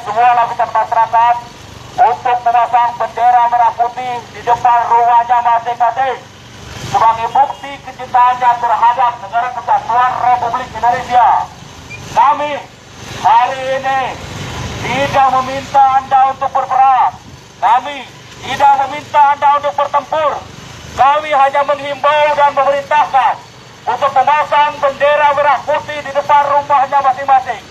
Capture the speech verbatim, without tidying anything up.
semua lapisan masyarakat untuk memasang bendera merah putih di depan rumahnya masing-masing sebagai bukti kecintaannya terhadap Negara Kesatuan Republik Indonesia. Kami hari ini tidak meminta Anda untuk berperang. Kami tidak meminta Anda untuk bertempur. Kami hanya menghimbau dan memerintahkan untuk memasang bendera merah putih di depan rumahnya masing-masing.